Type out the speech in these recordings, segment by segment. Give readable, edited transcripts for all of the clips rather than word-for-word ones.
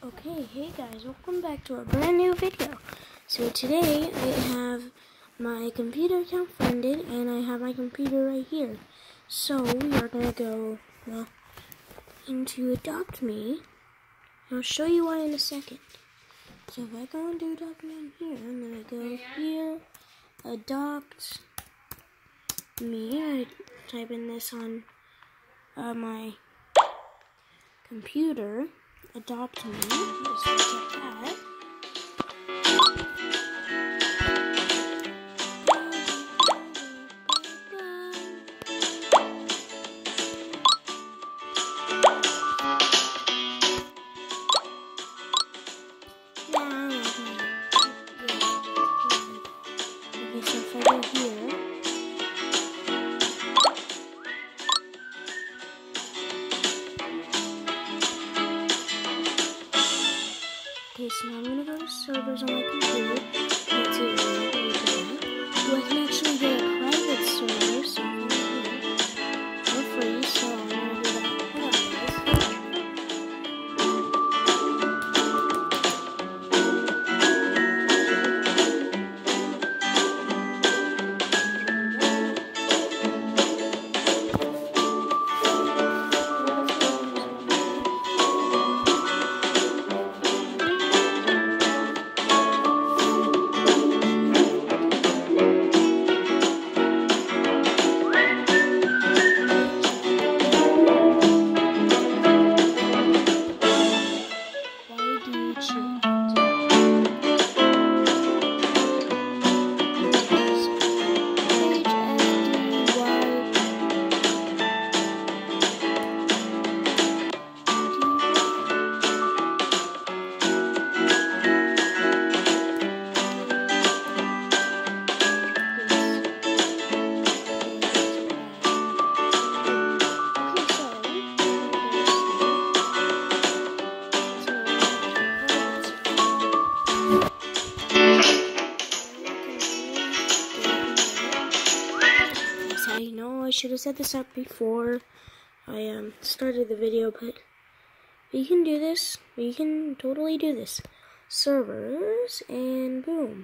Okay, hey guys, welcome back to a brand new video. So today I have my computer account funded and I have my computer right here. So we are going to go into Adopt Me. I'll show you why in a second. So if I go into Adopt Me in here, I'm going to go here, Adopt Me. I type in this on my computer. Adopt Me. Just check that. Okay, so if I go here. Okay, so now I'm going to go to servers on my computer. Let's see what I can actually get a private server, so I'm going to do it for free, so I'm going to do that. Hold on, guys. I know I should have set this up before I started the video, but we can do this. We can totally do this. Servers, and boom.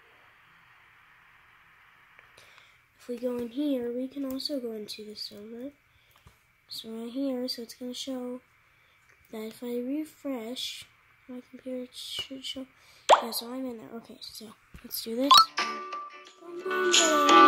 If we go in here, we can also go into the server. So right here, so it's going to show that if I refresh, my computer should show. Yeah, so I'm in there. Okay, so let's do this. Boom, boom, boom.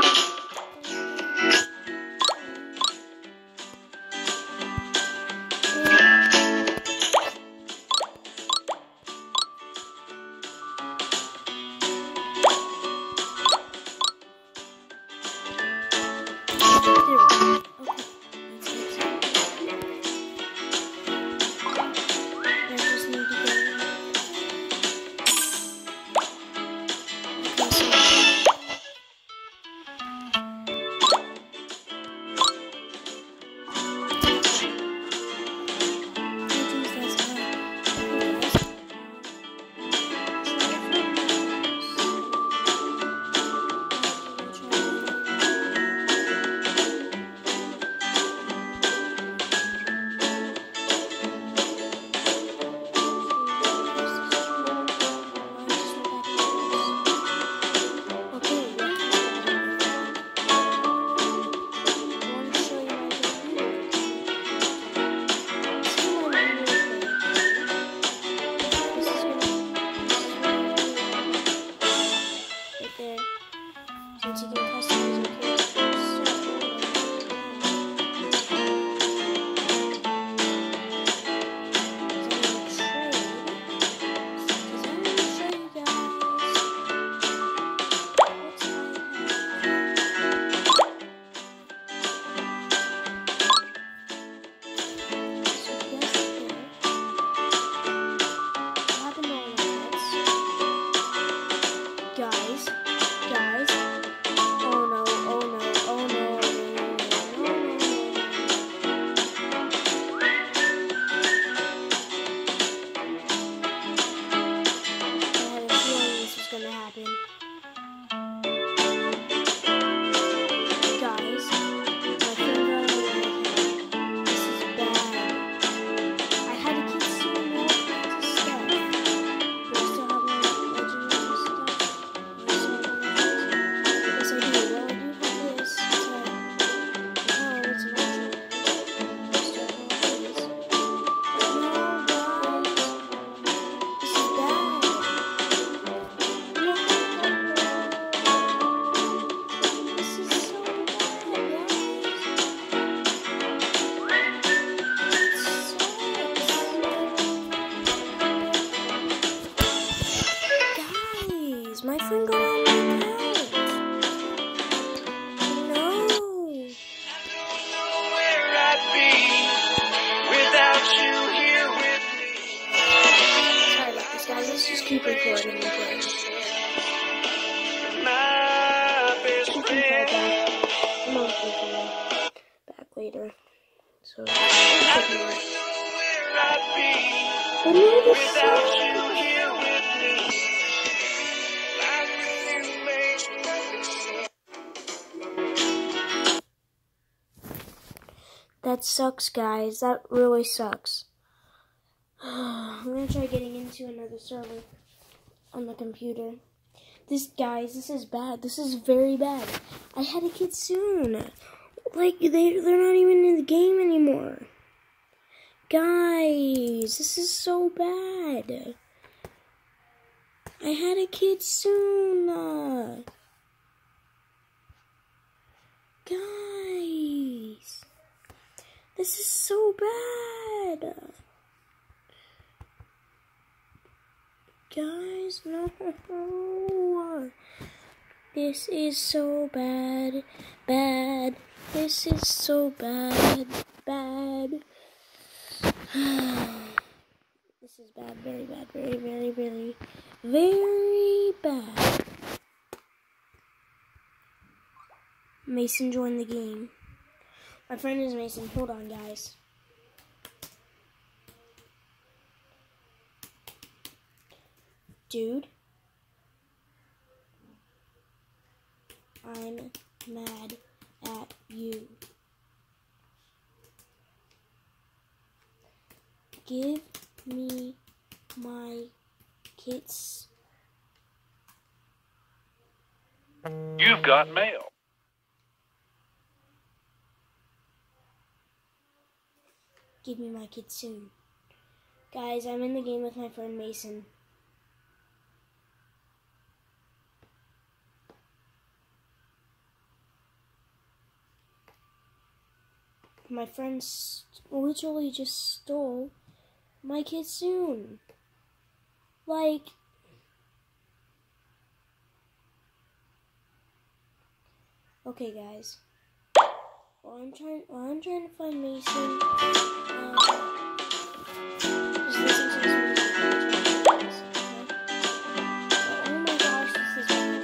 Let's just keep recording and playing. I'm not thinking back later. So, ignore it. But no, this that sucks, guys. That really sucks. I'm gonna try getting into another server on the computer. Guys, this is bad. This is very bad. I had a kitsune. Like, they're not even in the game anymore. Guys, this is so bad. I had a kitsune. Guys, this is so bad. Guys, no. This is so bad. Bad. This is so bad. Bad. This is bad. Very bad. Very, very, very, very bad. Mason joined the game. My friend is Mason. Hold on, guys. Dude, I'm mad at you. Give me my kits. You've got mail. Give me my kitsune. Guys, I'm in the game with my friend Mason. My friend literally just stole my kitsune. Like, okay, guys. While I'm trying to find Mason. Just listen to this music. Oh my gosh, this is bad.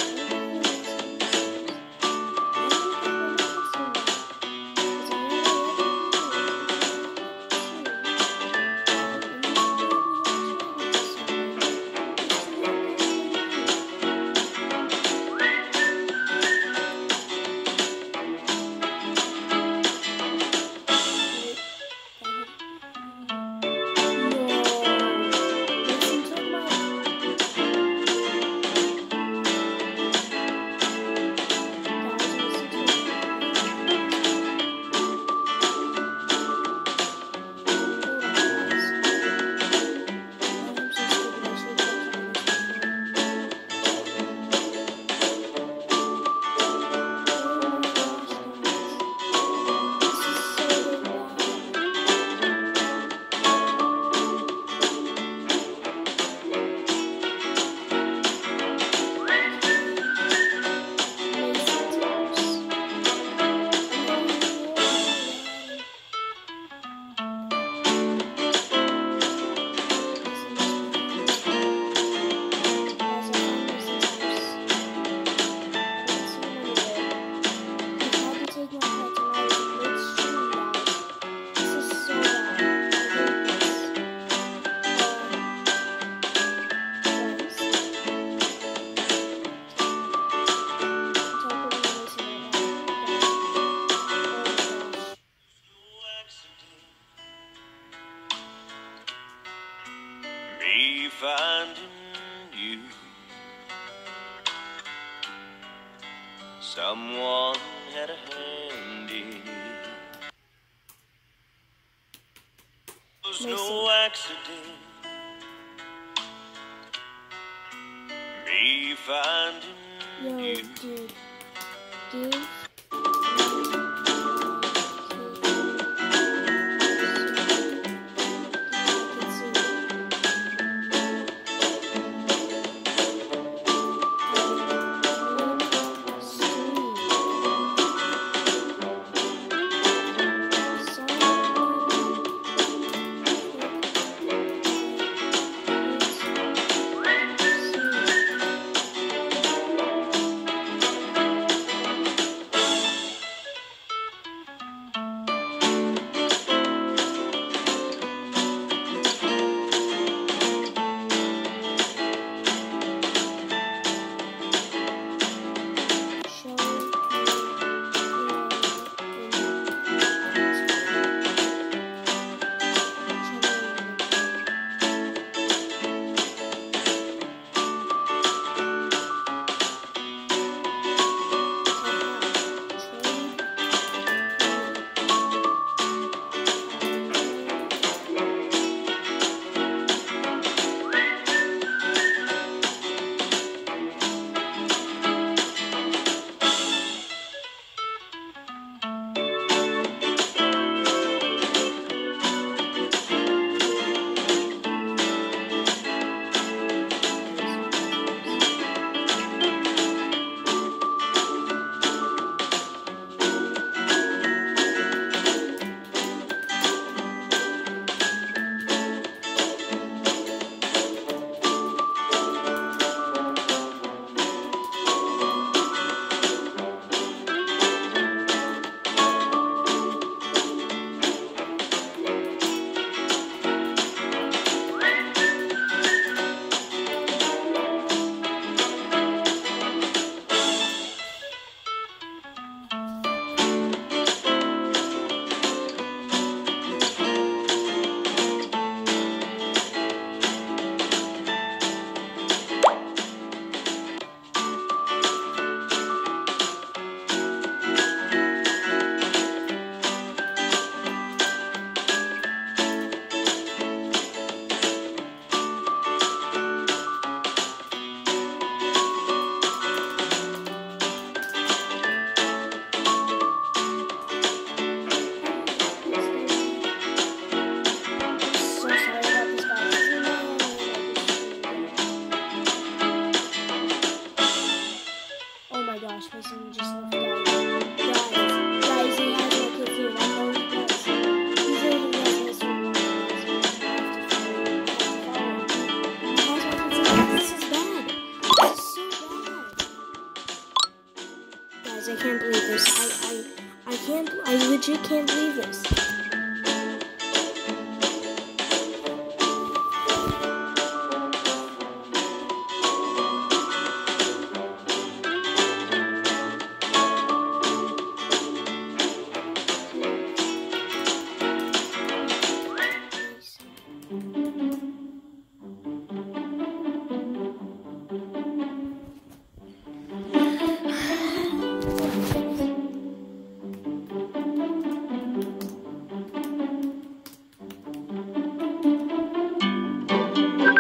Me finding you, someone had a hand in it. Was no accident. Me finding you. Dude. can't believe this.